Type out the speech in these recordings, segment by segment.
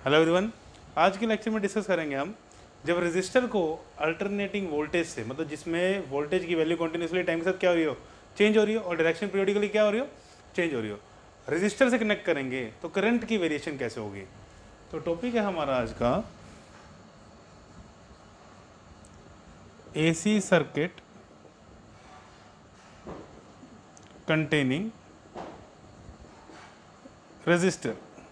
Hello everyone, आज के lecture में डिस्कस करेंगे हम जब रेजिस्टर को अल्टरनेटिंग वोल्टेज से, मतलब जिसमें वोल्टेज की वैल्यू कंटिन्यूसली टाइम के साथ क्या हो रही हो, चेंज हो रही हो, और डायरेक्शन पीरियडिकली क्या हो रही हो, चेंज हो रही हो, रेजिस्टर से कनेक्ट करेंगे तो करंट की वेरिएशन कैसे होगी। तो टॉपिक है हमारा आज का एसी सर्किट कंटेनिंग रेजिस्टर।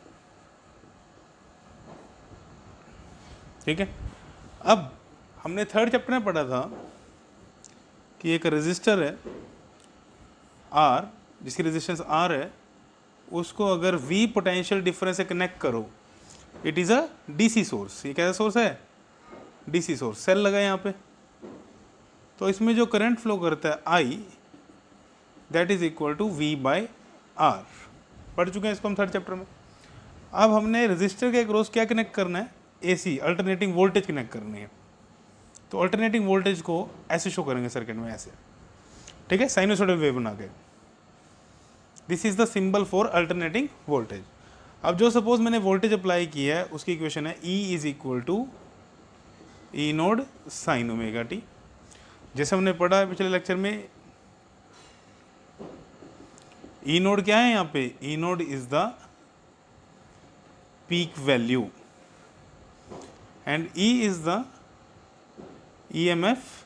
ठीक है, अब हमने थर्ड चैप्टर में पढ़ा था कि एक रेजिस्टर है आर, जिसकी रेजिस्टेंस आर है, उसको अगर वी पोटेंशियल डिफरेंस से कनेक्ट करो, it is a DC source. ये कैसा सोर्स है? DC source. सेल लगा है यहाँ पे, तो इसमें जो करंट फ्लो करता है I, that is equal to V by R. पढ़ चुके हैं इसको हम थर्ड चैप्टर में। अब हमने रेजिस्टर के अक्रॉस क्या कनेक्ट करना है? एसी अल्टरनेटिंग वोल्टेज कनेक्ट करनी है। तो अल्टरनेटिंग वोल्टेज को ऐसे शो करेंगे सर्किट में, ऐसे। ठीक है, साइनोसॉइडल वेव बना के। This is the symbol for alternating voltage. अब जो सपोज मैंने वोल्टेज अप्लाई किया है, उसकी इक्वेशन है E is equal to E naught sine omega T. जैसे हमने पढ़ा है पिछले लेक्चर में, ई नोड क्या है यहाँ पे? E naught is the peak value and E is the EMF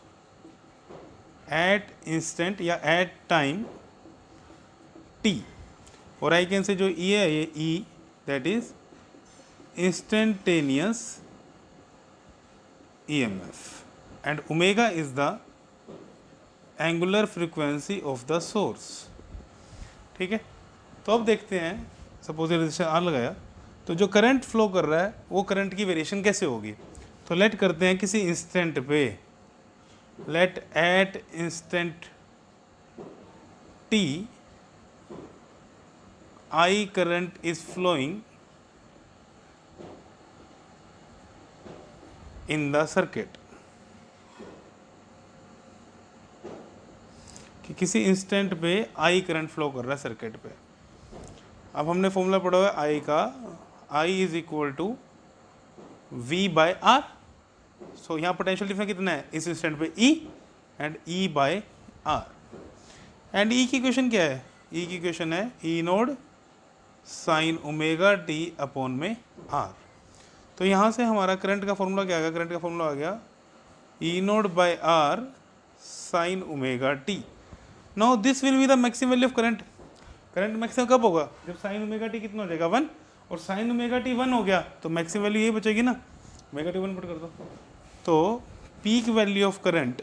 at instant या at time t, और I can say जो E है ये E that is instantaneous EMF and omega is the angular frequency of the source। ठीक है, तो अब देखते हैं, सपोज रेजिस्टर आर लगाया तो जो करंट फ्लो कर रहा है वो करंट की वेरिएशन कैसे होगी। तो लेट करते हैं किसी इंस्टेंट पे, let at instant T I current is flowing in the circuit. कि किसी इंस्टेंट पे आई करंट फ्लो कर रहा है सर्किट पे। अब हमने फॉर्मूला पढ़ा हुआ है आई का, I is equal to V by R. So यहाँ पोटेंशियल डिफरेंस कितना है इस इंस्टेंट पे? E and E by R. And E की इक्वेशन क्या है? E की इक्वेशन है E naught sine omega T upon में आर। तो यहाँ से हमारा करंट का फॉर्मूला क्या आ गया? करंट का फॉर्मूला आ गया E naught by R sine omega T. Now this will be the maximum value of current. Current maximum कब होगा? जब साइन ओमेगा टी कितना हो जाएगा? 1, और साइन ओमेगा टी 1 हो गया तो मैक्सिमम वैल्यू यही बचेगी ना, ओमेगा टी 1 पुट कर दो। तो peak value of current,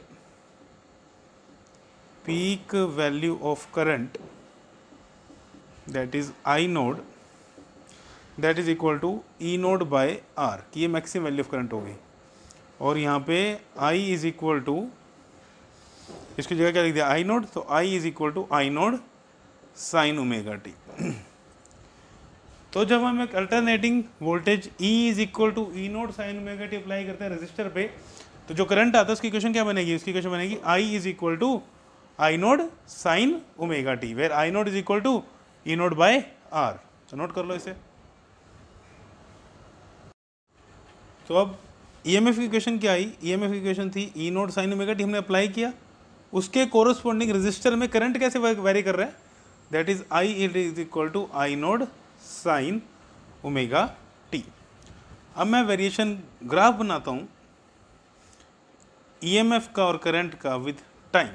peak value of current that is I naught, that is equal to E naught by R, कि ये मैक्सिमम वैल्यू ऑफ करंट होगी। और यहाँ पे आई इज इक्वल टू, इसकी जगह क्या लिख दिया? I naught. तो I is equal to I naught sine omega T. तो जब हम एक alternating voltage E is equal to E naught sine omega T apply करते हैं रेजिस्टर पे, तो जो करंट आता है उसकी इक्वेशन क्या बनेगी? उसकी इक्वेशन बनेगी I is equal to I naught sine omega T, where I naught is equal to E naught by R. तो नोट कर लो इसे। तो अब EMF की इक्वेशन क्या आई? EMF की इक्वेशन थी E naught sine omega T, हमने अप्लाई किया, उसके कोरोस्पोंडिंग रेजिस्टर में करंट कैसे वेरी कर रहा है? That is I is equal to I naught sine omega T. अब मैं वेरिएशन ग्राफ बनाता हूँ EMF का और करंट का विद टाइम,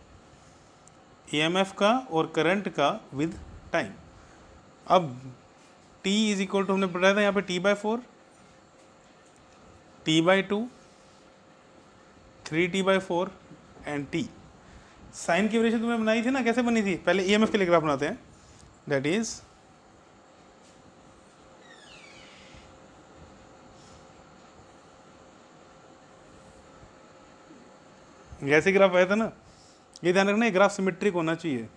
EMF का और करंट का विद टाइम। अब T इज इक्वल टू, हमने पढ़ा था यहाँ पे T/4, T/2, 3T/4 and T। साइन की वेरिएशन तुमने बनाई थी ना, कैसे बनी थी? पहले EMF के लिए ग्राफ बनाते हैं। दैट इज जैसे ग्राफ आया था ना, ये ध्यान रखना, ये ग्राफ सिमेट्रिक होना चाहिए।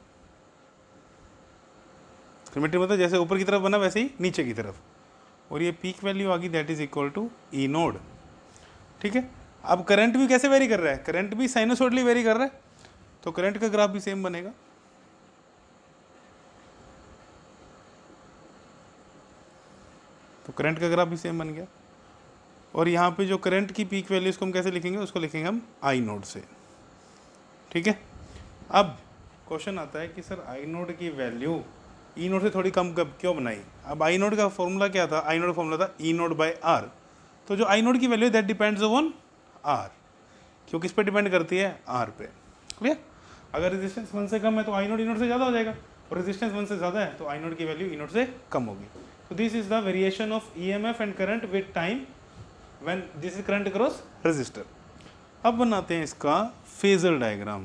सिमेट्रिक मतलब जैसे ऊपर की तरफ बना वैसे ही नीचे की तरफ, और ये पीक वैल्यू आ गई, that is equal to E naught. ठीक है, अब करंट भी कैसे वेरी कर रहा है? करंट भी साइनोसॉइडली वेरी कर रहा है, तो करंट का ग्राफ भी सेम बनेगा। तो करंट का ग्राफ भी सेम बन गया। और यहाँ पे जो करंट की पीक वैल्यू इसको हम कैसे लिखेंगे, उसको लिखेंगे हम आई नोड से, ठीक है। अब क्वेश्चन आता है कि सर आई नोड की वैल्यू ई नोड से थोड़ी कम कब क्यों बनाई। अब आई नोड का फॉर्मूला क्या था, आई नोड फॉर्मूला था ई नोड बाय आर। तो जो आई नोड की वैल्यू दैट डिपेंड्स ऑन आर, क्यों किस पे डिपेंड करती है, आर पे। क्लियर। अगर रेजिस्टेंस 1 से कम है तो आई नोड ई नोड से ज़्यादा हो जाएगा, और रेजिस्टेंस 1 से ज़्यादा है तो आई नोड की वैल्यू ई नोड से कम होगी। तो this is the variation of EMF and current with time when this is current across resistor. अब बनाते हैं इसका फेजर डायग्राम।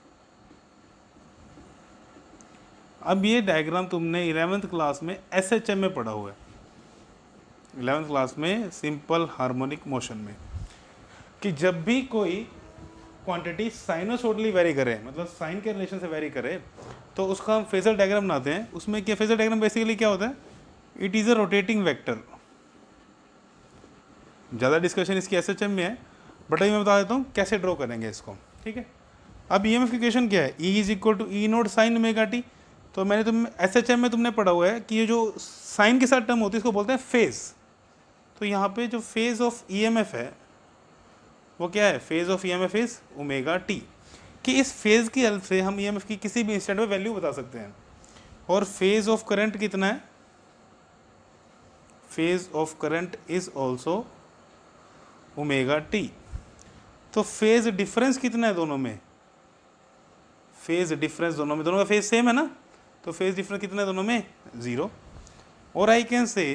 अब ये डायग्राम तुमने 11th क्लास में एसएचएम में पढ़ा हुआ है, 11th क्लास में सिंपल हार्मोनिक मोशन में, कि जब भी कोई क्वांटिटी साइनोसोडली वेरी करे, मतलब साइन के रिलेशन से वेरी करे, तो उसका हम फेजर डायग्राम बनाते हैं। उसमें क्या फेजर डायग्राम बेसिकली क्या होता है, it is a rotating vector. ज़्यादा डिस्कशन इसकी एसएचएम में है, बट अभी मैं बता देता हूँ कैसे ड्रॉ करेंगे इसको, ठीक है। अब ईएमएफ की इक्वेशन क्या है, E is equal to E naught sine omega T. तो मैंने तुम एसएचएम में तुमने पढ़ा हुआ है कि ये जो साइन के साथ टर्म होती है इसको बोलते हैं फेज। तो यहाँ पे जो फेज ऑफ ईएमएफ है वो क्या है, phase of EMF is omega T. कि इस फेज की हेल्प से हम ईएमएफ की किसी भी इंस्टेंट में वैल्यू बता सकते हैं। और फेज ऑफ करंट कितना है, phase of current is also omega T. तो फेज डिफरेंस कितना है दोनों में, फेज डिफरेंस दोनों का फेज सेम है ना, तो फेज डिफरेंस कितना है दोनों में, 0। और I can say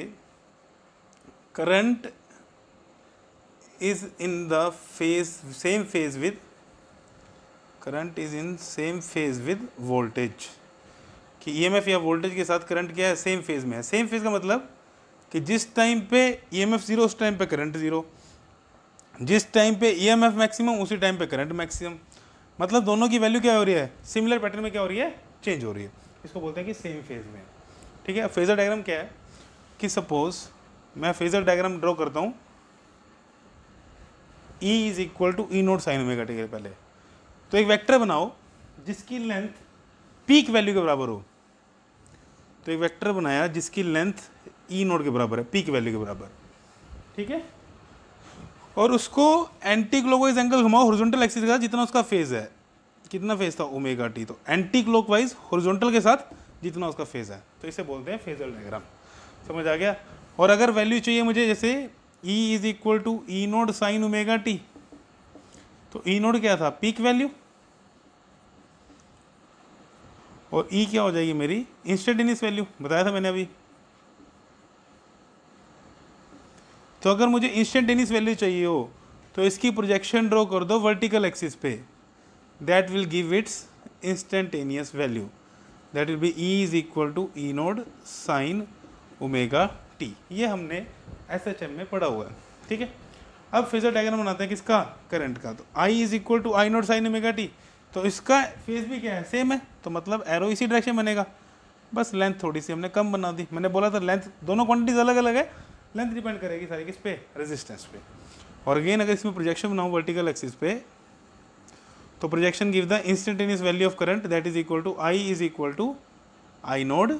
current is in the phase same phase with, current is in same phase with voltage. कि ईएमएफ या वोल्टेज के साथ करंट क्या है, सेम फेज में है। सेम फेज का मतलब कि जिस टाइम पे ईएमएफ 0 उस टाइम पे करंट 0, जिस टाइम पे ईएमएफ मैक्सिमम उसी टाइम पे करंट मैक्सिमम। मतलब दोनों की वैल्यू क्या हो रही है, सिमिलर पैटर्न में क्या हो रही है, चेंज हो रही है। इसको बोलते हैं कि सेम फेज में, ठीक है। फेजर डायग्राम क्या है कि सपोज मैं फेजर डायग्राम ड्रॉ करता हूँ, E is equal to E naught sine omega T के पहले। तो एक वेक्टर बनाओ जिसकी लेंथ पीक वैल्यू के बराबर हो। तो एक वेक्टर बनाया जिसकी लेंथ ई नोट के बराबर है, पीक वैल्यू के बराबर, ठीक है। और उसको एंटी क्लॉकवाइज एंगल घुमाओ हॉरिजॉन्टल एक्सिस के साथ जितना उसका फेज है। कितना फेज था, ओमेगा टी। तो एंटी क्लॉकवाइज हॉरिजॉन्टल के साथ जितना उसका फेज है, तो इसे बोलते हैं फेजर डायग्राम। समझ आ गया। और अगर वैल्यू चाहिए मुझे, जैसे E is equal to E naught sine omega T, तो ई नोड क्या था, पीक वैल्यू, और E क्या हो जाएगी मेरी इंस्टेंटेनियस वैल्यू, बताया था मैंने अभी। तो अगर मुझे इंस्टेंटेनियस वैल्यू चाहिए हो तो इसकी प्रोजेक्शन ड्रॉ कर दो वर्टिकल एक्सिस पे, that will give its instantaneous value, that will be E is equal to E naught sine omega T. ये हमने एसएचएम में पढ़ा हुआ है, ठीक है। अब फेजर डायग्राम बनाते हैं किसका, करंट का। तो I is equal to I naught sine omega T. तो इसका फेज भी क्या है, सेम है, तो मतलब एरो इसी डायरेक्शन बनेगा, बस लेंथ थोड़ी सी हमने कम बना दी। मैंने बोला था लेंथ, दोनों क्वांटिटीज अलग अलग है, लेंथ डिपेंड करेगी सारी किस पे, रेजिस्टेंस पे। और अगेन अगर इसमें प्रोजेक्शन बनाऊँ वर्टिकल एक्सिस पे, तो projection give the instantaneous value of current, that is equal to I is equal to I naught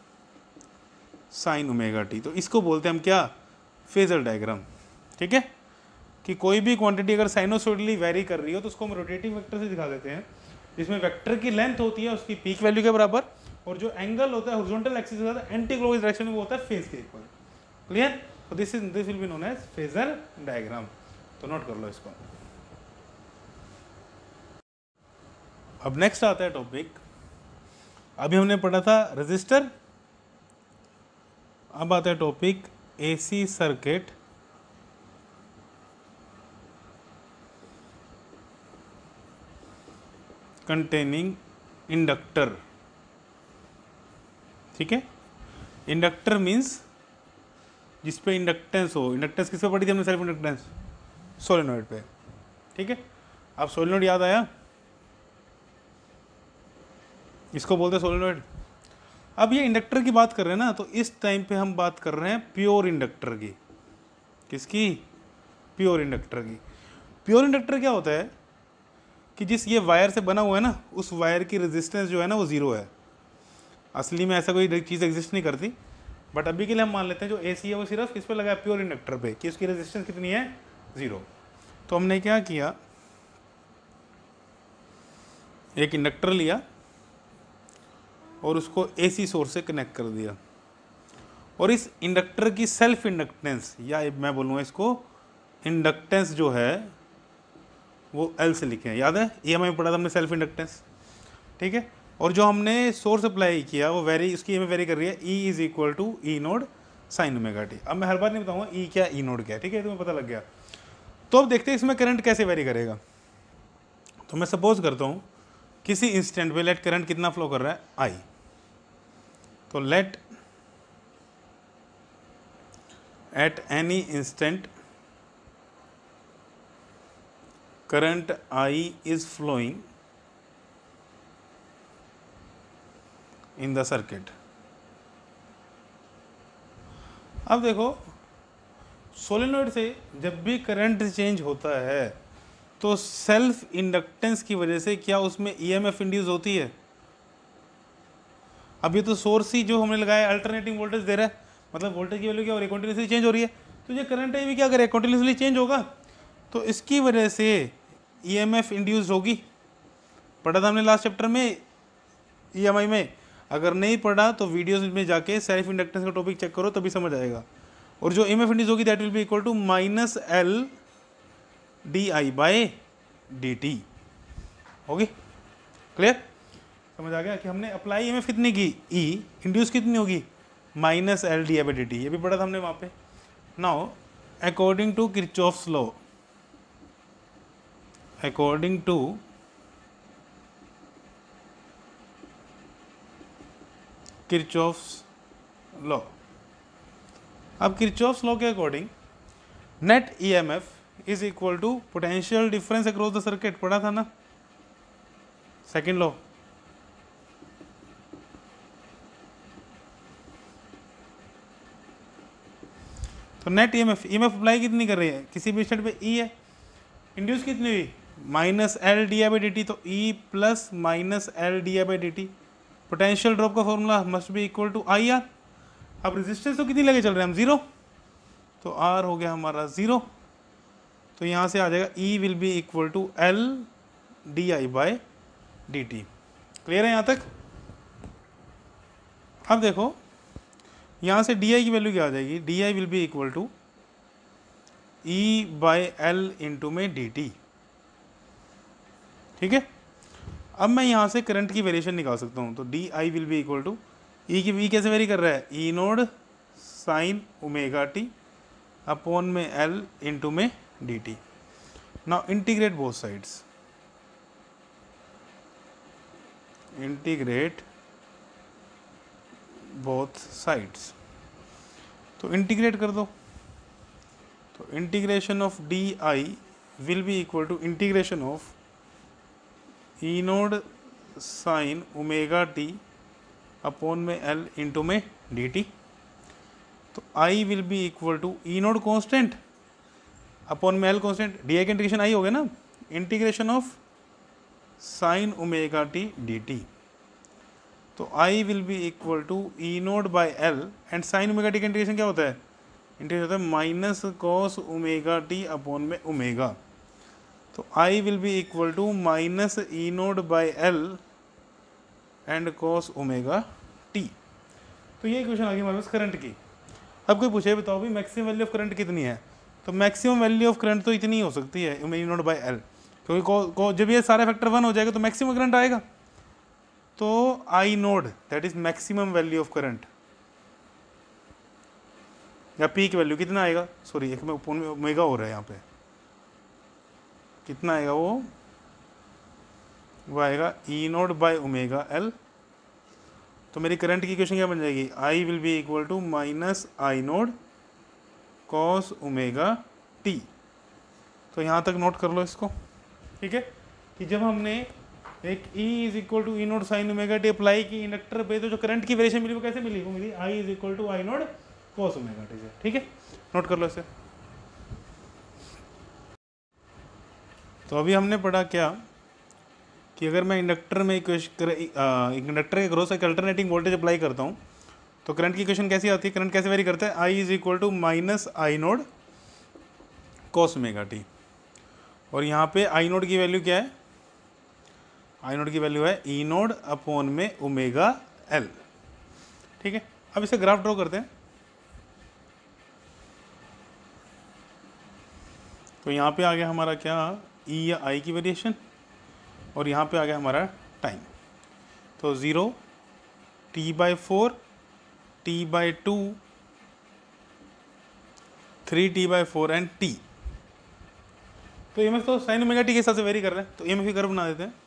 sine omega T. तो इसको बोलते हैं हम क्या, फेजर डायग्राम, ठीक है। कि कोई भी क्वांटिटी अगर साइनोसॉइडली वेरी कर रही हो तो उसको हम रोटेटिंग वेक्टर से दिखा देते हैं, जिसमें वेक्टर की लेंथ होती है उसकी पीक वैल्यू के बराबर, और जो एंगल होता है हॉरिजॉन्टल एक्सिस के साथ एंटी क्लॉकवाइज डायरेक्शन में वो होता है फेज के इक्वल। क्लियर। तो this will be known as phasor diagram. तो नोट कर लो इसको। अब नेक्स्ट आता है टॉपिक, अभी हमने पढ़ा था रजिस्टर, अब आता है topic AC circuit containing inductor, ठीक है। इंडक्टर मीन्स जिस पे इंडक्टेंस हो। इंडक्टेंस किस पे पढ़ी थी हमने, सेल्फ इंडक्टेंस, सोलेनॉइड पे, ठीक है। अब सोलेनॉइड याद आया, इसको बोलते हैं सोलेनॉइड। अब ये इंडक्टर की बात कर रहे हैं ना, तो इस टाइम पे हम बात कर रहे हैं प्योर इंडक्टर की। किसकी, प्योर इंडक्टर की। प्योर इंडक्टर क्या होता है कि जिस ये वायर से बना हुआ है ना, उस वायर की रेजिस्टेंस जो है ना वो 0 है। असली में ऐसा कोई चीज़ एग्जिस्ट नहीं करती, बट अभी के लिए हम मान लेते हैं जो AC है वो सिर्फ किस पे लगा है, प्योर इंडक्टर पे, कि उसकी रेजिस्टेंस कितनी है, 0। तो हमने क्या किया, एक इंडक्टर लिया और उसको AC सोर्स से कनेक्ट कर दिया, और इस इंडक्टर की सेल्फ इंडक्टेंस, या मैं बोलूँगा इसको इंडक्टेंस जो है वो L से लिखे हैं, याद है EMI में पढ़ा था हमने सेल्फ इंडक्टेंस, ठीक है। और जो हमने सोर्स अप्लाई किया वो वेरी, उसकी EMI वेरी कर रही है, E is equal to E naught sine omega T. अब मैं हर बार नहीं बताऊंगा E क्या ई नोड क्या है, ठीक है, तुम्हें पता लग गया। तो अब देखते हैं इसमें करंट कैसे वेरी करेगा। तो मैं सपोज करता हूँ किसी इंस्टेंट पे लेट करंट कितना फ्लो कर रहा है, I। तो let at any instant current I is flowing in the circuit। अब देखो सोलेनोइड से जब भी करंट चेंज होता है तो सेल्फ इंडक्टेंस की वजह से क्या उसमें EMF इंड्यूस होती है। अब ये तो सोर्स ही जो हमने लगाया अल्टरनेटिंग वोल्टेज दे रहा है, मतलब वोल्टेज की वैल्यू क्या हो रही है, कंटिन्यूसली चेंज हो रही है। तो ये करंट है भी क्या करे, कंटिन्यूसली चेंज होगा, तो इसकी वजह से EMF इंड्यूस होगी। पढ़ा था हमने लास्ट चैप्टर में EMI में, अगर नहीं पढ़ा तो वीडियोस में जाके सेल्फ इंडक्टेंस का टॉपिक चेक करो तभी समझ आएगा। और जो EMF इंड्यूस होगी that will be equal to minus L DI by DT होगी। क्लियर, समझ आ गया कि हमने अप्लाई EMF कितनी की, E इंड्यूस कितनी होगी, minus L DI by DT, ये भी पढ़ा था हमने वहाँ पे। Now according to Kirchhoff's law, according to Kirchhoff's law, अब किरचॉफ्स लॉ के according net EMF is equal to potential difference across the circuit, पढ़ा था ना सेकंड लॉ। तो नेट EMF अप्लाई कितनी कर रही है, किसी भी स्टेट पे E है, इंड्यूस कितनी हुई minus L DI by DT, तो E plus minus L DI by DT। Potential drop का formula must be equal to IR। अब रेजिस्टेंस तो कितनी लेके चल रहे हैं हम, 0, तो R हो गया हमारा 0, तो यहाँ से आ जाएगा E will be equal to L DI by DT। Clear है यहाँ तक। अब देखो यहाँ से DI की वैल्यू क्या आ जाएगी, DI will be equal to E by L into में DT, ठीक है। अब मैं यहाँ से करंट की वेरिएशन निकाल सकता हूँ, तो DI will be equal to E की, E कैसे वेरी कर रहा है, E naught sine omega T upon में L इंटू में DT। Now integrate both sides, integrate both sides, तो इंटीग्रेट कर दो, तो integration of DI will be equal to integration of E naught sine omega T upon में L into में DT। तो I will be equal to E naught constant upon में L constant, DI का integration I हो गया ना, integration of sine omega T DT। तो I will be equal to E naught by L, and sine omega T का integration क्या होता है, इंटीग्रेशन होता है minus cos omega T upon में ओमेगा। तो I will be equal to minus E naught by L and cos omega T. तो ये इक्वेशन आ गई हमारे पास करंट की। अब कोई पूछे बताओ भी मैक्सिमम वैल्यू ऑफ करंट कितनी है, तो मैक्सिमम वैल्यू ऑफ करंट तो इतनी हो सकती है E नोड बाई L, क्योंकि जब ये सारे फैक्टर 1 हो जाएगा तो मैक्सिमम करंट आएगा। तो I naught that is maximum value of current, या पीक वैल्यू कितना आएगा, सॉरी एक में ओमेगा हो रहा है यहाँ पे, कितना आएगा वो आएगा E naught by omega L। तो मेरी करंट की इक्वेशन क्या बन जाएगी, I will be equal to minus I naught cos omega T. तो यहाँ तक नोट कर लो इसको, ठीक है, कि जब हमने एक E is equal to E naught sine omega T apply की इंडक्टर पे, तो जो करंट की वेरिएशन मिली वो कैसे मिली, वो मिली I is equal to I naught cos omega T से, ठीक है, नोट कर लो इसे। तो अभी हमने पढ़ा क्या कि अगर मैं इंडक्टर में इंडक्टर के अक्रॉस एक अल्टरनेटिंग वोल्टेज अप्लाई करता हूँ तो करंट की इक्वेशन कैसी आती है, करंट कैसे वेरी करता है, I is equal to minus I naught cos omega T, और यहाँ पे आई नोड की वैल्यू क्या है, आई नोड की वैल्यू है ई नोड अपॉन में ओमेगा एल। ठीक है, अब इसे ग्राफ ड्रॉ करते हैं। तो यहाँ पे आ गया हमारा क्या, ई या आई की वेरिएशन, और यहाँ पे आ गया हमारा टाइम। तो 0, T/4, T/2, 3T/4 and T। तो EMF तो साइन ओमेगा टी के हिसाब से वेरी कर रहे हैं, तो EMF की कर्व बना देते हैं।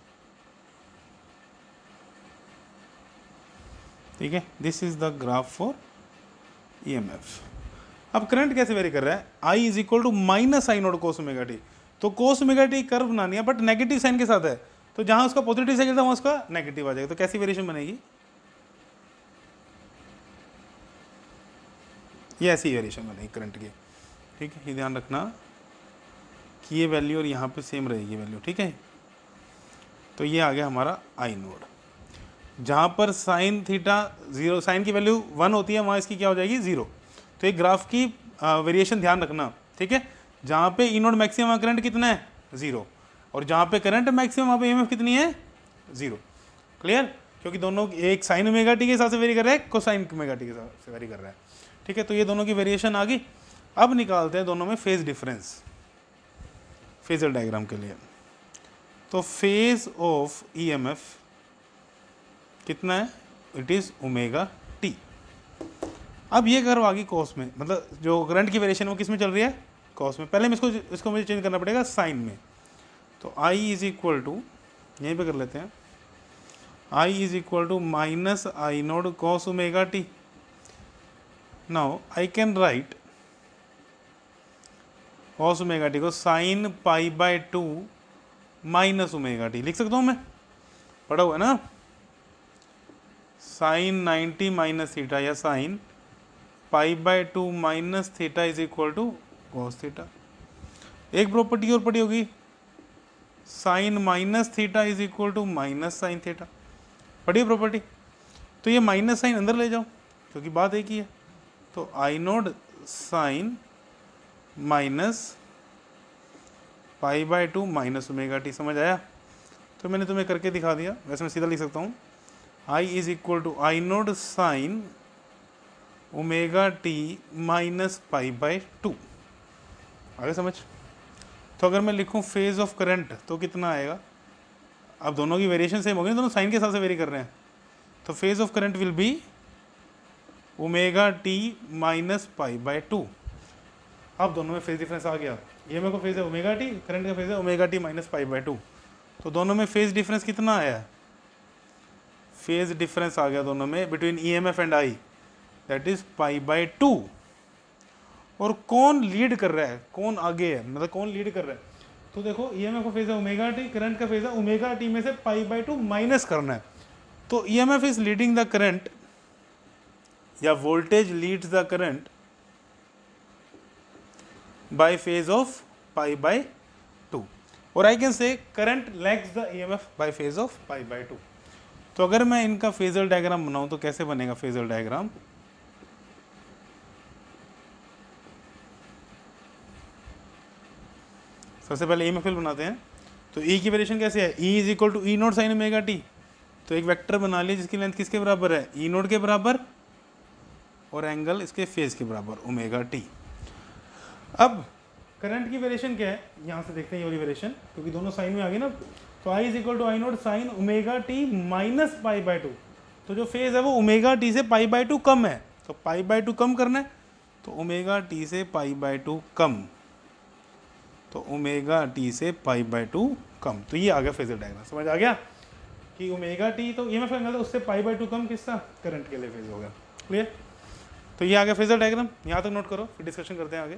ठीक है, this is the graph for EMF। अब करंट कैसे वेरी कर रहा है, I is equal to minus I naught cos omega T. तो कोस ओमेगा टी कर्व बनानी है बट नेगेटिव साइन के साथ है, तो जहां उसका पॉजिटिव साइन था वहां उसका नेगेटिव आ जाएगा। तो कैसी वेरिएशन बनेगी, ये ऐसी वेरिएशन बनेगी करंट की। ठीक है, ये ध्यान रखना कि ये वैल्यू और यहाँ पे सेम रहेगी वैल्यू। ठीक है, तो ये आ गया हमारा आई नोड, जहाँ पर साइन थीटा 0, साइन की वैल्यू 1 होती है, वहाँ इसकी क्या हो जाएगी 0। तो एक ग्राफ की वेरिएशन ध्यान रखना। ठीक है, जहाँ पे ई नोड मैक्सिमम, वहाँ करंट कितना है 0, और जहाँ पे करंट मैक्सिमम वहाँ पे EMF कितनी है 0। क्लियर, क्योंकि दोनों एक साइन ओमेगा टी के हिसाब से वेरी कर रहा है, कोसाइन ओमेगा टी के हिसाब से वेरी कर रहा है। ठीक है, तो ये दोनों की वेरिएशन आ गई। अब निकालते हैं दोनों में फेज डिफरेंस फेजर डायग्राम के लिए। तो फेज ऑफ EMF कितना है, इट इज ओमेगा टी। अब ये कर्व आ गई कॉस में, मतलब जो करंट की वेरिएशन वो किस में चल रही है, कॉस में। पहले मैं इसको मुझे चेंज करना पड़ेगा साइन में। तो आई इज इक्वल टू, यहीं पे कर लेते हैं, I is equal to minus I naught cos omega T. Now I can write cos omega T को साइन π/2 माइनस ओमेगा टी लिख सकता हूँ मैं, पढ़ा हुआ है ना, साइन 90 माइनस थीटा या sine π/2 minus theta is equal to cos theta. एक प्रॉपर्टी और पड़ी होगी, sine minus theta is equal to minus sine theta, पड़ी प्रॉपर्टी। तो ये माइनस साइन अंदर ले जाओ क्योंकि बात एक ही है। तो I naught sine minus π/2 minus omega T, समझ आया। तो मैंने तुम्हें करके दिखा दिया, वैसे मैं सीधा लिख सकता हूँ, I is equal to I naught sine omega T minus π/2। आगे समझ। तो अगर मैं लिखूं फेज ऑफ करंट तो कितना आएगा, अब दोनों की वेरिएशन सेम होगी, दोनों साइन के हिसाब से वेरी कर रहे हैं। तो phase of current will be omega T minus π/2। अब दोनों में फेज डिफरेंस आ गया, ये मेरे को फेज है ओमेगा टी, करंट का फेज है ओमेगा टी माइनस π/2। तो दोनों में फेज डिफरेंस कितना आया, फेज डिफरेंस आ गया दोनों में between EMF and I, that is π/2। और कौन लीड कर रहा है, कौन आगे है, मतलब कौन लीड कर रहा है। तो देखो EMF का फेज है ओमेगा टी, करंट का फेज है ओमेगा टी में से π/2 माइनस करना है। तो EMF is leading the current, या voltage leads the current by phase of π/2, और I can say current lags the EMF by phase of π/2। तो अगर मैं इनका फेजर डायग्राम बनाऊं तो कैसे बनेगा फेजर डायग्राम, सबसे पहले EMF बनाते हैं। तो E की वेरिएशन कैसे है, E is equal to E naught sine omega T. तो एक वेक्टर बना लिया जिसकी लेंथ किसके बराबर है, ई नोड के बराबर, और एंगल इसके फेज के बराबर ओमेगा टी। अब करंट की वेरिएशन क्या है, यहाँ से देखते हैं ये वाली वेरिएशन, क्योंकि दोनों साइन में आ गई ना। तो I is equal to I naught sine omega T minus π/2। तो जो फेज है वो ओमेगा टी से π/2 कम है, तो π/2 कम करना है, तो ओमेगा टी से π/2 कम, तो ओमेगा टी से π/2 कम। तो ये आ गया फेजर डायग्राम, समझ आ गया कि ओमेगा टी तो EMF एंगल है उससे π/2 कम, किसका, करंट के लिए फेज होगा। क्लियर। तो ये आ गया फेजर डायग्राम, यहाँ तक नोट करो, फिर डिस्कशन करते हैं आगे।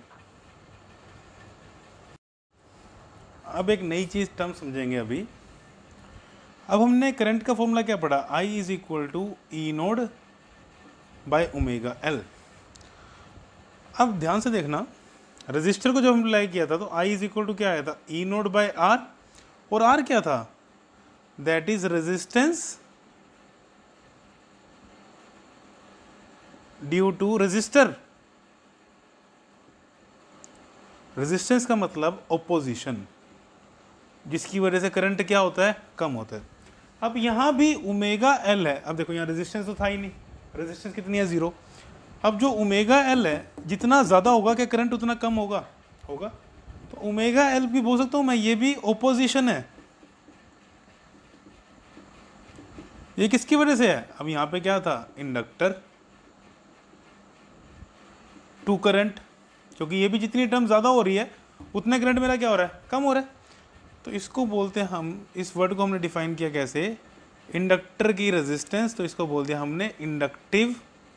अब एक नई चीज टर्म समझेंगे अभी। अब हमने करंट का फॉर्मूला क्या पढ़ा, I is equal to E naught by omega L. अब ध्यान से देखना, रजिस्टर को जब हम अप्लाई किया था तो आई इज इक्वल टू क्या आया था, ई नोड बाय आर, और आर क्या था, that is resistance due to resistor. Resistance का मतलब ओपोजिशन, जिसकी वजह से करंट क्या होता है, कम होता है। अब यहाँ भी ओमेगा एल है, अब देखो यहाँ रेजिस्टेंस तो था ही नहीं, रेजिस्टेंस कितनी है, 0। अब जो ओमेगा एल है जितना ज़्यादा होगा क्या करंट उतना कम होगा, होगा। तो ओमेगा एल भी बोल सकता हूँ मैं, ये भी ओपोजिशन है। ये किसकी वजह से है, अब यहाँ पे क्या था, इंडक्टर टू करंट, क्योंकि ये भी जितनी टर्म ज़्यादा हो रही है उतना करंट मेरा क्या हो रहा है, कम हो रहा है। तो इसको बोलते हैं हम, इस वर्ड को हमने डिफाइन किया कैसे, इंडक्टर की रेजिस्टेंस, तो इसको बोल दिया हमने इंडक्टिव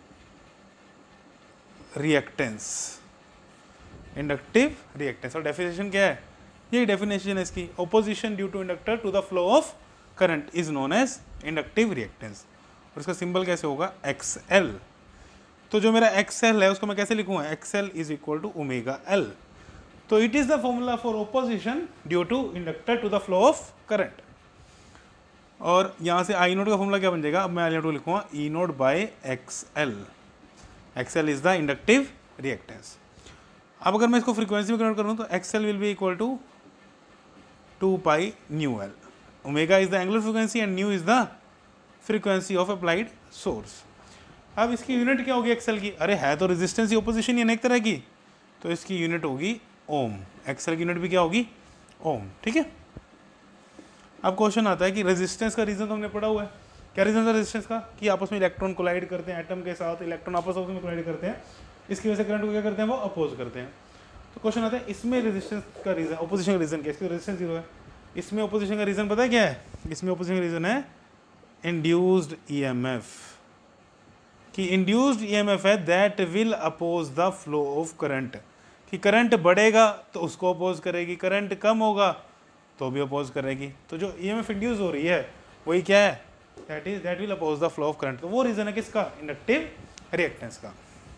रिएक्टेंस। इंडक्टिव रिएक्टेंस और डेफिनेशन क्या है, यही डेफिनेशन है इसकी, opposition due to inductor to the flow of current is known as inductive reactance. और इसका सिंबल कैसे होगा, एक्सएल। तो जो मेरा एक्सएल है उसको मैं कैसे लिखूंगा, X L is equal to omega L. तो it is the formula for opposition due to inductor to the flow of current. और यहाँ से आई नोट का फॉर्मूला क्या बन जाएगा, अब मैं आई नोट को लिखूंगा E naught by X L. X L is the inductive reactance. अब अगर मैं इसको फ्रीक्वेंसी में कन्वर्ट करूँ तो X L will be equal to 2 pi nu L. Omega is the angular frequency and nu is the frequency of applied source. अब इसकी unit क्या होगी एक्सएल की, अरे है तो रेजिस्टेंस, ओपोजिशन ही अनेक तरह की, तो इसकी यूनिट होगी ओम। एक्सएल की यूनिट भी क्या होगी, ओम, ठीक है। अब क्वेश्चन आता है कि रेजिस्टेंस का रीजन तो हमने पढ़ा हुआ है, क्या रीजन था रेजिस्टेंस का, कि आपस में इलेक्ट्रॉन कोलाइड करते हैं, एटम के साथ इलेक्ट्रॉन आपस में कोलाइड करते हैं, इसकी वजह से करंट को क्या करते हैं, वो अपोज करते हैं। तो क्वेश्चन आता है इसमें रेजिस्टेंस का रीजन, ओपोजिशन का रीजन क्या है, इसकी रेजिस्टेंस 0 है, इसमें ओपोजिशन का रीजन पता है क्या है, इसमें ओपोजिशन का रीजन है इंड्यूस्ड ईएमएफ, कि इंड्यूस्ड ईएमएफ है that will oppose the flow of current, कि करंट बढ़ेगा तो उसको अपोज करेगी, करंट कम होगा तो भी अपोज करेगी। तो जो ईएमएफ इंड्यूस हो रही है वही क्या है, that will oppose the flow of current. तो वो रीजन है किसका, इंडक्टिव रिएक्टेंस का।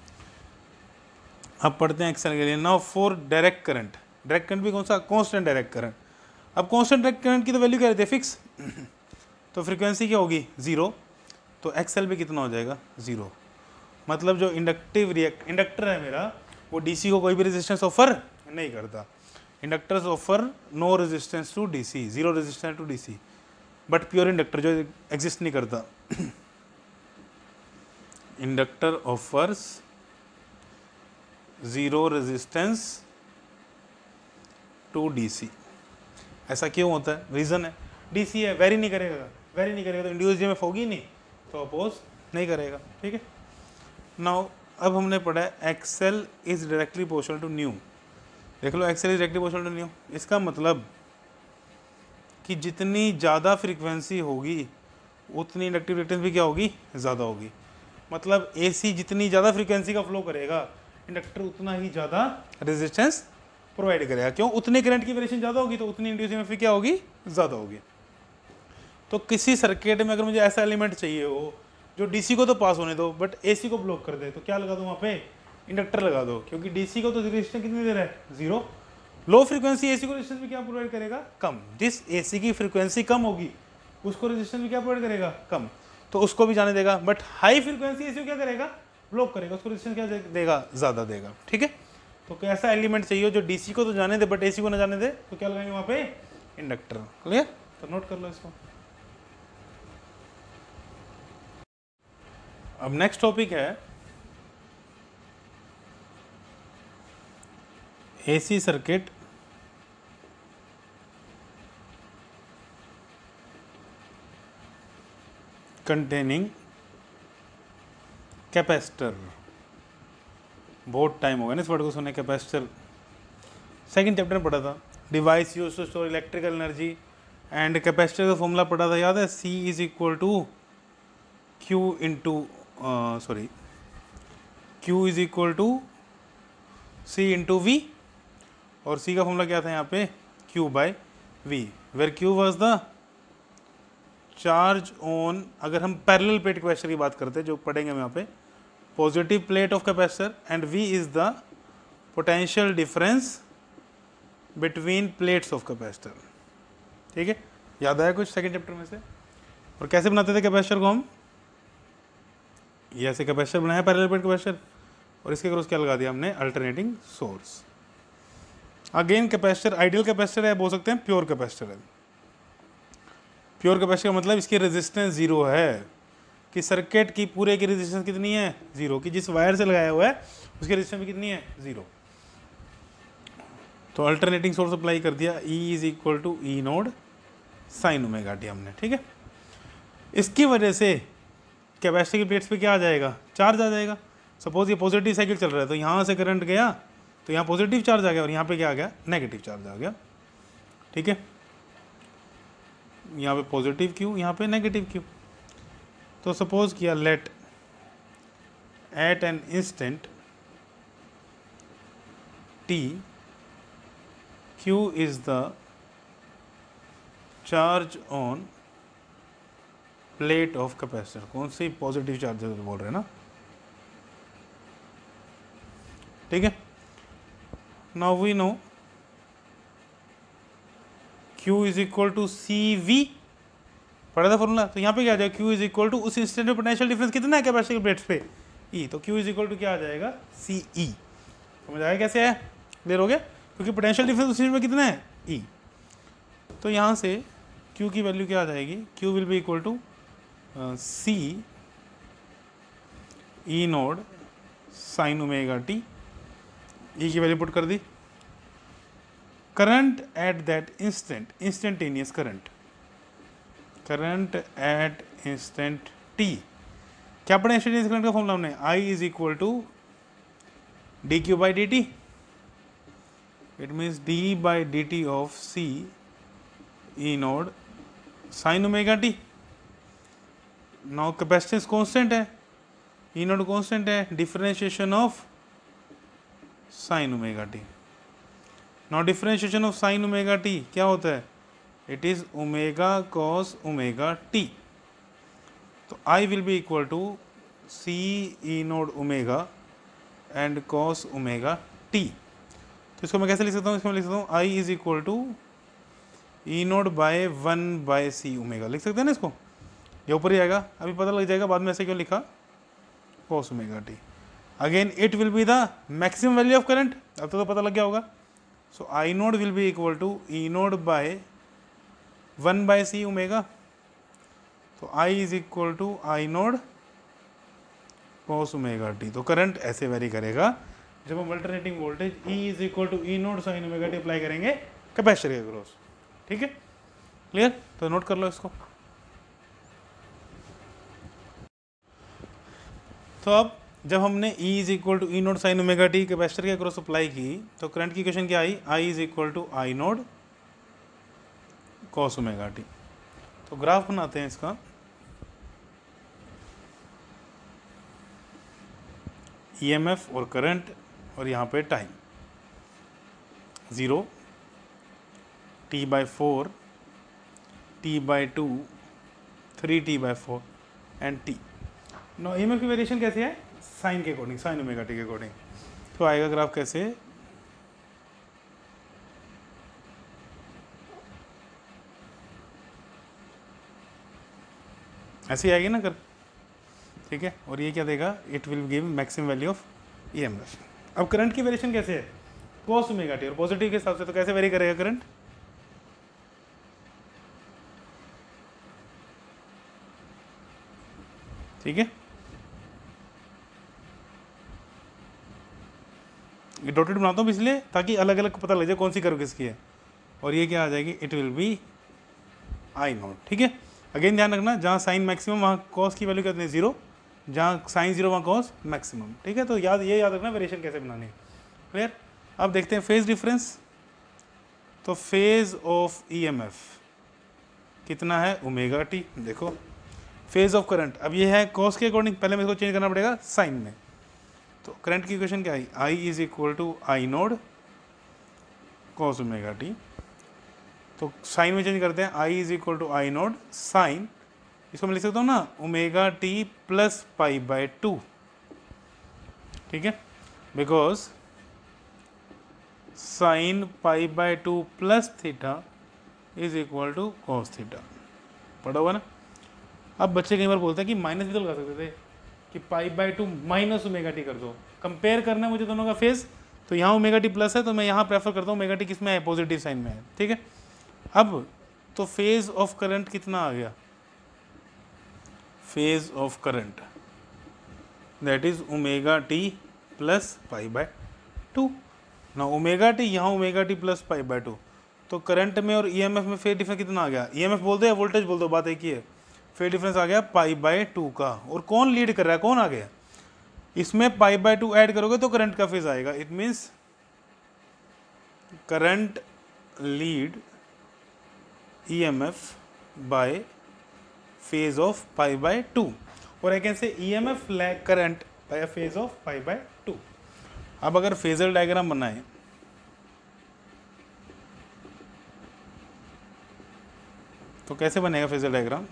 अब पढ़ते हैं एक्सएल के लिए। Now for direct current, direct current भी कौन सा, कांस्टेंट डायरेक्ट करंट। अब कांस्टेंट डायरेक्ट करंट की तो वैल्यू क्या रहती है, फिक्स, तो फ्रीक्वेंसी क्या होगी, 0, तो एक्सएल भी कितना हो जाएगा, 0। मतलब जो इंडक्टर है मेरा, वो डीसी को कोई भी रेजिस्टेंस ऑफर नहीं करता। Inductors offer no resistance to DC, 0 resistance to DC, but pure inductor जो एग्जिस्ट नहीं करता, inductor offers 0 resistance to DC. ऐसा क्यों होता है, रीजन है डीसी है, वेरी नहीं करेगा, वेरी नहीं करेगा तो इंड्यूस ईएमएफ होगी नहीं, तो अपोज नहीं करेगा, ठीक है। नाउ अब हमने पढ़ा है X L is directly proportional to nu. देख लो X L is directly proportional to nu, इसका मतलब कि जितनी ज़्यादा फ्रीक्वेंसी होगी उतनी इंडक्टिव रिएक्टेंस भी क्या होगी, ज़्यादा होगी। मतलब एसी जितनी ज़्यादा फ्रीक्वेंसी का फ्लो करेगा, इंडक्टर उतना ही ज़्यादा रेजिस्टेंस प्रोवाइड करेगा। क्यों, उतने करंट की वेरिएशन ज़्यादा होगी तो उतनी इंड्यूस ईएमएफ क्या होगी, ज़्यादा होगी। तो किसी सर्किट में अगर मुझे ऐसा एलिमेंट चाहिए हो जो डीसी को तो पास होने दो बट एसी को ब्लॉक कर दे, तो क्या लगा दो वहाँ पे, इंडक्टर लगा दो, क्योंकि डीसी को तो रेजिस्टेंस कितनी दे रहा है, 0। लो फ्रीक्वेंसी एसी को रेजिस्टेंस भी क्या प्रोवाइड करेगा, कम। जिस एसी की फ्रीक्वेंसी कम होगी उसको रेजिस्टेंस भी क्या प्रोवाइड करेगा, कम, तो उसको भी जाने देगा। बट हाई फ्रीक्वेंसी एसी को क्या करेगा, ब्लॉक करेगा, उसको रेजिस्टेंस क्या देगा, ज़्यादा देगा, ठीक है। तो कैसा एलिमेंट चाहिए जो डीसी को तो जाने दे बट एसी को ना जाने दे, तो क्या लगाएंगे वहाँ पे, इंडक्टर। क्लियर, तो नोट कर लो इसको। अब नेक्स्ट टॉपिक है एसी सर्किट कंटेनिंग कैपेसिटर। बहुत टाइम हो गया ना इस वर्ड को सुने, कैपेसिटर सेकंड चैप्टर में पढ़ा था। Device use to store electrical energy and capacitor का फॉर्मूला पढ़ा था, याद है, C is equal to Q into Q is equal to C into V, और C का फॉर्मूला क्या था यहाँ पे, Q by V, where Q was the charge on, अगर हम पैरेलल प्लेट कैपेसिटर की बात करते हैं जो पढ़ेंगे हम यहाँ पे, positive plate of capacitor, and V is the potential difference between plates of capacitor, ठीक है। याद आया कुछ सेकंड चैप्टर में से। और कैसे बनाते थे कैपेसिटर को हम, ये ऐसे कैपेसिटर बनाया पैरेलल प्लेट कैपेसिटर, और इसके क्रॉस क्या लगा दिया हमने, alternating source. Again capacitor ideal capacitor है, बोल सकते हैं प्योर कैपेसिटर है। प्योर कैपेसिटर का मतलब इसकी रेजिस्टेंस जीरो है, कि सर्किट की पूरे की रेजिस्टेंस कितनी है, जीरो, की जिस वायर से लगाया हुआ है उसकी रेजिस्टेंस भी कितनी है, जीरो। तो अल्टरनेटिंग सोर्स अप्लाई कर दिया, E is equal to E naught sine omega T हमने, ठीक है। इसकी वजह से कैपेसिटर की प्लेट्स पे क्या आ जाएगा, चार्ज आ जाएगा। सपोज ये पॉजिटिव साइकिल चल रहा है, तो यहाँ से करंट गया तो यहाँ पॉजिटिव चार्ज आ गया, और यहाँ पे क्या आ गया, नेगेटिव चार्ज आ गया, ठीक है। यहाँ पे पॉजिटिव क्यू, यहाँ पे नेगेटिव क्यू। तो सपोज किया let at an instant t q is the charge on plate of capacitor, कौन सी पॉजिटिव चार्ज बोल रहे हैं ना, ठीक है। Now we know q is equal to C V, पढ़ा था फॉर्मूला। तो यहाँ पे क्या आ जाएगा, q इज इक्वल टू उस इंस्टेंट में पोटेंशियल डिफरेंस कितना है कैपेसिटर की प्लेट्स पे, E, तो q इज इक्वल टू क्या आ जाएगा, सी ई। समझ आया कैसे है, क्लियर हो गया, क्योंकि पोटेंशियल डिफरेंस उस में कितना है, E। तो यहाँ से q की वैल्यू क्या आ जाएगी, q will be equal to C E naught sine omega T, E की वैल्यू पुट कर दी। Current at that instant, instantaneous current, current at instant t, क्या पढ़ा इंस्टेंटेनियस करंट का फॉर्मूला हमने, I is equal to D Q by D T, it means d by D T of c E naught sine omega T. Now capacitance constant है, E naught constant है, differentiation of sine omega T. Now differentiation of sine omega T क्या होता है, it is omega cos omega T. तो I will be equal to C E naught omega and cos omega T. तो इसको मैं कैसे लिख सकता हूँ, इसको मैं लिख सकता हूँ I is equal to E naught by 1 by C omega, लिख सकते हैं ना इसको, ये ऊपर ही आएगा, अभी पता लग जाएगा बाद में ऐसे क्यों लिखा, cos omega T. Again it will be the maximum value of current, अब तो पता लग गया होगा। So I naught will be equal to E naught by 1 by C omega. तो I is equal to I naught cos omega T. तो current ऐसे vary करेगा जब हम alternating voltage E is equal to E naught sine omega T apply करेंगे capacitor के across, ठीक है, क्लियर। तो नोट कर लो इसको। तो अब जब हमने E is equal to E naught sine omega T capacitor के अक्रॉस अप्लाई की, तो करंट की इक्वेशन क्या आई, I is equal to I naught cos omega T. तो ग्राफ बनाते हैं इसका, EMF और करंट, और यहाँ पे time 0, t/4, t/2, 3t/4 and t। Now EMF की वेरिएशन कैसे है, साइन के अकॉर्डिंग, साइन ओमेगा टी के अकॉर्डिंग। तो आएगा ग्राफ कैसे, ऐसे ही आएगी ना कर, ठीक है। और ये क्या देगा, it will give maximum value of EMF। अब करंट की वेरिएशन कैसे है, कॉस ओमेगा टी, और पॉजिटिव के हिसाब से तो कैसे वेरी करेगा करंट, ठीक है। ये डॉटेड बनाता हूँ इसलिए ताकि अलग अलग पता लग जाए कौन सी कर्व किसकी है। और ये क्या आ जाएगी, it will be I naught, ठीक है। अगेन ध्यान रखना, जहाँ साइन मैक्सिमम वहाँ कॉस की वैल्यू कितनी है, 0, जहाँ साइन 0 वहाँ कॉस मैक्सिमम, ठीक है। तो ये याद रखना वेरिएशन कैसे बनानी है, क्लियर। अब देखते हैं फेज डिफरेंस। तो फेज ऑफ EMF कितना है, ओमेगा टी। देखो फेज ऑफ करंट, अब ये है कॉस के अकॉर्डिंग, पहले मेरे को चेंज करना पड़ेगा साइन में। तो करंट की इक्वेशन क्या आई, I is equal to I naught cos omega T. तो साइन में चेंज करते हैं, I is equal to I naught sine, इसको मैं लिख सकता हूँ ना, ओमेगा टी प्लस π/2, ठीक है, because sine π/2 plus theta is equal to cos theta. पढ़ा हुआ ना। अब बच्चे कई बार बोलते हैं कि माइनस भी तो लगा सकते थे, कि π/2 माइनस ओमेगा टी कर दो। कंपेयर करना है मुझे दोनों का फेज, तो यहाँ ओमेगा टी प्लस है तो मैं यहाँ प्रेफर करता हूँ ओमेगा टी किस में है, पॉजिटिव साइन में है, ठीक है। अब तो फेज ऑफ करंट कितना आ गया, phase of current that is omega t plus π/2 ना, ओमेगा टी यहाँ ओमेगा टी प्लस π/2, तो करंट में और ईएमएफ में फेज डिफरेंस कितना आ गया, ईएमएफ बोल दो या वोल्टेज बोल दो, बात एक ही है, फेज डिफरेंस आ गया π/2 का। और कौन लीड कर रहा है, कौन आ गया, इसमें π/2 ऐड करोगे तो करंट का फेज आएगा। It means current lead EMF by phase of π/2 और I can say EMF lag current by phase of π/2। अब अगर फेजर डायग्राम बनाए तो कैसे बनेगा फेजर डायग्राम,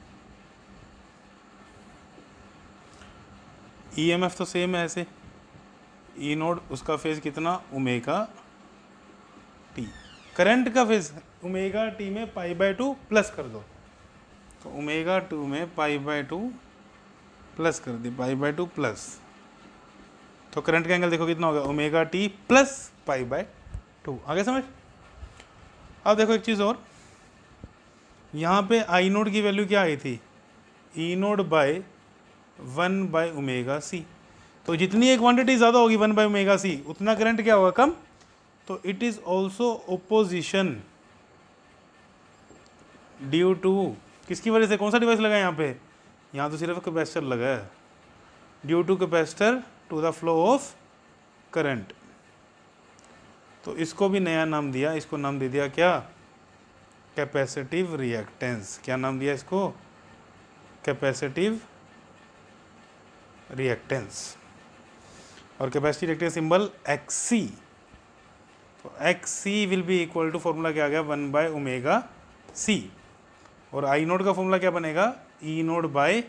ईएमएफ तो सेम है ऐसे, ई नोड उसका फेज कितना ओमेगा टी, करंट का फेज ओमेगा टी में π/2 प्लस कर दो, तो ओमेगा 2 में π/2 प्लस कर दी, π/2 प्लस, तो करंट का एंगल देखो कितना होगा, ओमेगा टी प्लस π/2। आगे समझ। अब देखो एक चीज़ और, यहाँ पे आई नोड की वैल्यू क्या आई थी, ई नोड बाय 1/ωc, तो जितनी एक क्वांटिटी ज़्यादा होगी 1/ωc उतना करंट क्या होगा, कम। तो it is also opposition due to, किसकी वजह से, कौन सा डिवाइस लगा है यहाँ पे, यहाँ तो सिर्फ कैपेसिटर लगा है, due to capacitor to the flow of current. तो इसको भी नया नाम दिया, इसको नाम दे दिया क्या, कैपेसिटिव रिएक्टेंस। क्या नाम दिया इसको, कैपेसिटिव रिएक्टेंस। और कैपेसिटी रिएक्टेंस सिंबल XC, तो XC will be equal to, formula क्या आ गया 1/ωc, और आई नोड का फॉर्मूला क्या बनेगा, ई नोड बाय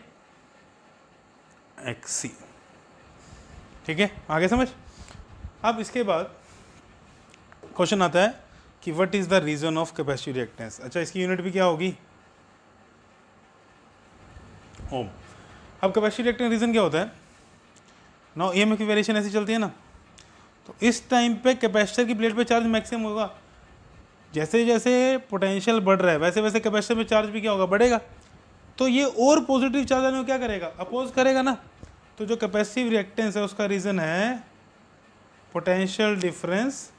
XC, ठीक है। आगे समझ। अब इसके बाद क्वेश्चन आता है कि what is the reason of capacity reactance. अच्छा, इसकी यूनिट भी क्या होगी, ओम। अब कैपेसिटी रिएक्टेंस रीजन क्या होता है, नाउ ईएमएफ की वेरिएशन ऐसी चलती है ना, तो इस टाइम पे कैपेसिटर की प्लेट पे चार्ज मैक्सिमम होगा, जैसे जैसे पोटेंशियल बढ़ रहा है वैसे वैसे कैपेसिटर में चार्ज भी क्या होगा, बढ़ेगा, तो ये और पॉजिटिव चार्ज आने को क्या करेगा, अपोज करेगा ना। तो जो कैपेसिटिव रिएक्टेंस है उसका रीजन है पोटेंशियल डिफरेंस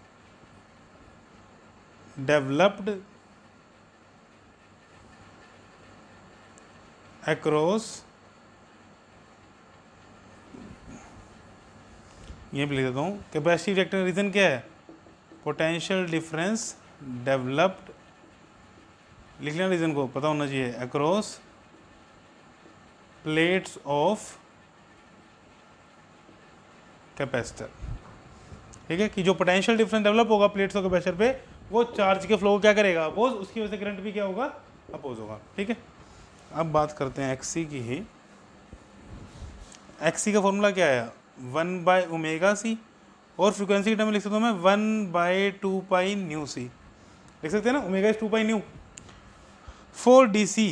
डेवलप्ड अक्रॉस, ये भी लिख देता हूँ, कैपेसिटिव रिएक्टेंस रीजन क्या है, पोटेंशियल डिफरेंस डेवलप्ड, लिख लेना रीजन को, पता होना चाहिए, अक्रॉस प्लेट्स ऑफ कैपेसिटर, ठीक है। कि जो पोटेंशियल डिफरेंस डेवलप होगा प्लेट्स ऑफ कैपेसिटर पे, वो चार्ज के फ्लो को क्या करेगा, अपोज, उसकी वजह से करंट भी क्या होगा, अपोज होगा, ठीक है। अब बात करते हैं XC की ही। XC का फॉर्मूला क्या है, 1/ωc, और फ्रीक्वेंसी के टर्म में लिख सकता हूँ मैं 1/2π/ν c, लिख सकते हैं ना, omega is 2π/ν। For DC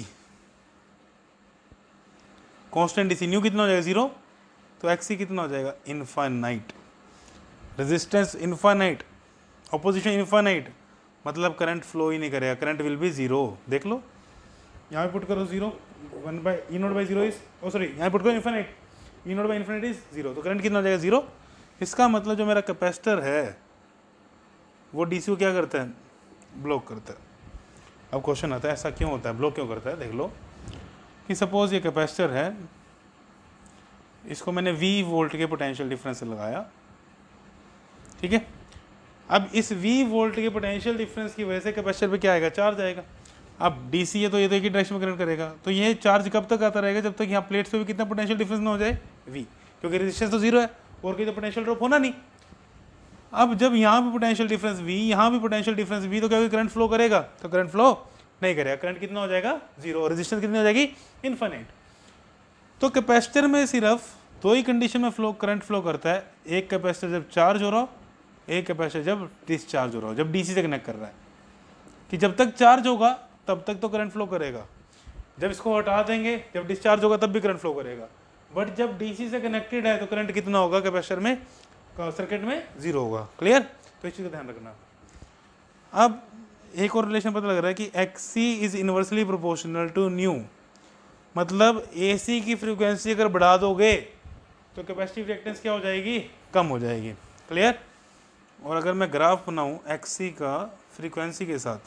constant DC nu कितना हो जाएगा, 0, तो XC कितना हो जाएगा, infinite, resistance infinite, opposition infinite, मतलब करंट फ्लो ही नहीं करेगा, करंट विल बी 0। देख लो, यहाँ पे पुट करो 0, 1/E0/0 इज, ओ सॉरी, यहाँ पुट करो इनफाइनाइट, E0/∞ इज 0, तो करंट कितना हो जाएगा, 0। इसका मतलब जो मेरा कैपेसिटर है वो DC को क्या करता है, ब्लॉक करता है। अब क्वेश्चन आता है ऐसा क्यों होता है, ब्लॉक क्यों करता है। देख लो कि सपोज ये कैपेसिटर है, इसको मैंने V वोल्ट के पोटेंशियल डिफरेंस से लगाया, ठीक है। अब इस V वोल्ट के पोटेंशियल डिफरेंस की वजह से कैपेसिटर पे क्या आएगा, चार्ज आएगा। अब DC है तो ये तो एक ही डायरेक्शन में करंट करेगा, तो ये चार्ज कब तक आता रहेगा, जब तक यहाँ प्लेट्स पे भी कितना पोटेंशियल डिफरेंस ना हो जाए, V, क्योंकि रेजिस्टेंस तो 0 है और कोई तो पोटेंशियल ड्रॉप होना नहीं। अब जब यहाँ भी पोटेंशियल डिफरेंस V, यहाँ भी पोटेंशियल डिफरेंस V, तो क्या करंट फ्लो करेगा, तो करंट फ्लो नहीं करेगा, करंट कितना हो जाएगा, 0, और रेजिस्टेंस कितनी हो जाएगी, इनफाइनाइट। तो कैपेसिटर में सिर्फ दो ही कंडीशन में करंट फ्लो करता है, एक कैपेसिटर जब चार्ज हो रहा हो, एक कैपेसिटर जब डिस्चार्ज हो रहा हो, जब DC से कनेक्ट कर रहा है, कि जब तक चार्ज होगा तब तक तो करंट फ्लो करेगा, जब इसको हटा देंगे, जब डिस्चार्ज होगा तब भी करंट फ्लो करेगा। बट जब डीसी से कनेक्टेड है तो करंट कितना होगा कैपेसिटर में, सर्किट में 0 होगा। क्लियर? तो इस चीज़ का ध्यान रखना। अब एक और रिलेशन पता लग रहा है कि XC is inversely proportional to nu, मतलब एसी की फ्रीक्वेंसी अगर बढ़ा दोगे तो कैपेसिटिव रिएक्टेंस क्या हो जाएगी, कम हो जाएगी। क्लियर? और अगर मैं ग्राफ बनाऊं एक्सी का फ्रीक्वेंसी के साथ,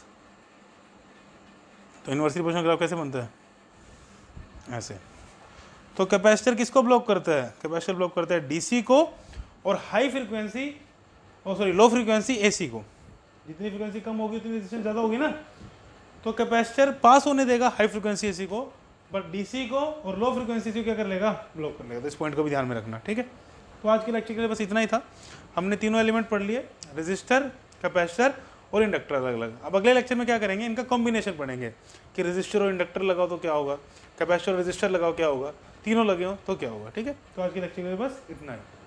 तो इनवर्सली प्रोपोर्शनल ग्राफ कैसे बनता है, ऐसे। तो कैपेसिटर किसको ब्लॉक करता है, कैपेसिटर ब्लॉक करता है डीसी को, और high frequency low frequency AC को। जितनी फ्रीक्वेंसी कम होगी उतनी रेजिस्टेंस ज़्यादा होगी ना, तो कैपेसिटर पास होने देगा हाई फ्रीक्वेंसी एसी को, बट डीसी को और लो फ्रीक्वेंसी को क्या कर लेगा, ब्लॉक कर लेगा। तो इस पॉइंट को भी ध्यान में रखना, ठीक है। तो आज के लेक्चर के लिए बस इतना ही था। हमने तीनों एलिमेंट पढ़ लिए, रेजिस्टर, कैपेसिटर और इंडक्टर अलग अलग। अब अगले लेक्चर में क्या करेंगे, इनका कॉम्बिनेशन पढ़ेंगे कि रेजिस्टर और इंडक्टर लगाओ तो क्या होगा, कैपेसिटर और रेजिस्टर लगाओ क्या होगा, तीनों लगे हो तो क्या होगा। ठीक है, तो आज के लेक्चर के लिए बस इतना ही।